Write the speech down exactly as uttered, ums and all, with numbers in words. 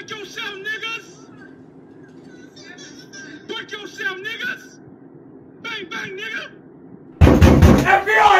Break yourself, niggas! Break yourself, niggas! Bang, bang, nigga! F B I!